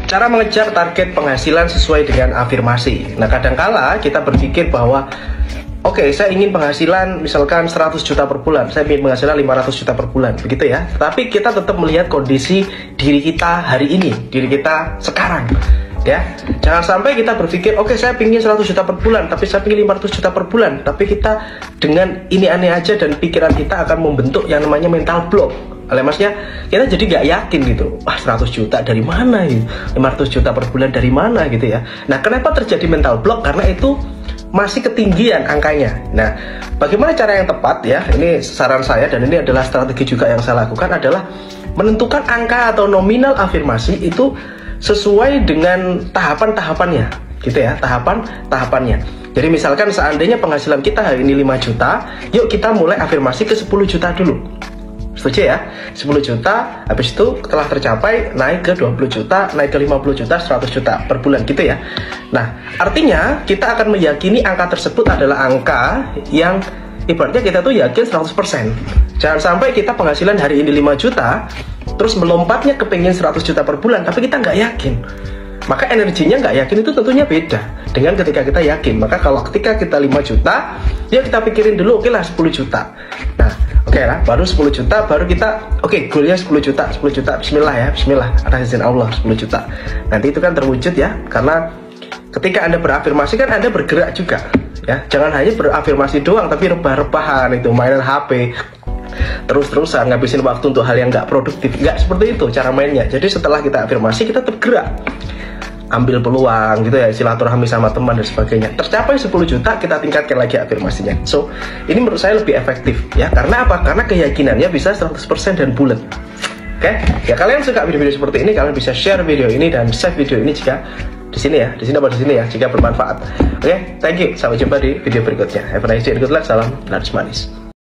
cara mengejar target penghasilan sesuai dengan afirmasi. Nah, kadangkala kita berpikir bahwa oke, saya ingin penghasilan misalkan 100 juta per bulan, saya ingin penghasilan 500 juta per bulan, begitu ya. Tapi kita tetap melihat kondisi diri kita hari ini, diri kita sekarang, ya. Jangan sampai kita berpikir, oke, saya ingin 100 juta per bulan, tapi saya ingin 500 juta per bulan. Tapi kita dengan ini aneh aja dan pikiran kita akan membentuk yang namanya mental block. Maksudnya kita jadi nggak yakin gitu, 100 juta dari mana gitu, 500 juta per bulan dari mana gitu ya. Nah, kenapa terjadi mental block? Karena itu masih ketinggian angkanya. Nah, bagaimana cara yang tepat ya, ini saran saya dan ini adalah strategi juga yang saya lakukan, adalah menentukan angka atau nominal afirmasi itu sesuai dengan tahapan-tahapannya gitu ya, tahapannya. Jadi misalkan seandainya penghasilan kita hari ini 5 juta, yuk kita mulai afirmasi ke 10 juta dulu. Setuju ya? 10 juta, habis itu setelah tercapai naik ke 20 juta, naik ke 50 juta, 100 juta per bulan gitu ya. Nah, artinya kita akan meyakini angka tersebut adalah angka yang ibaratnya kita tuh yakin 100%. Jangan sampai kita penghasilan hari ini 5 juta, terus melompatnya ke pengen 100 juta per bulan, tapi kita nggak yakin. Maka energinya nggak yakin itu tentunya beda dengan ketika kita yakin. Maka kalau ketika kita 5 juta, ya kita pikirin dulu, oke lah 10 juta. Nah, oke lah, baru 10 juta, baru kita, oke, goalnya 10 juta, bismillah ya, bismillah, atas izin Allah 10 juta. Nanti itu kan terwujud ya, karena ketika Anda berafirmasi kan Anda bergerak juga ya. Jangan hanya berafirmasi doang, tapi rebah-rebahan itu, mainan HP, terus-terusan ngabisin waktu untuk hal yang nggak produktif. Nggak seperti itu cara mainnya. Jadi setelah kita afirmasi, kita tetap gerak, ambil peluang gitu ya, silaturahmi sama teman dan sebagainya. Tercapai 10 juta, kita tingkatkan lagi afirmasinya. So, ini menurut saya lebih efektif ya. Karena apa? Karena keyakinannya bisa 100% dan bulat. Oke? Ya, kalian suka video-video seperti ini, kalian bisa share video ini dan save video ini jika di sini ya, di sini ya, jika bermanfaat. Oke, thank you. Sampai jumpa di video berikutnya. Have a nice day, good luck, salam laris manis.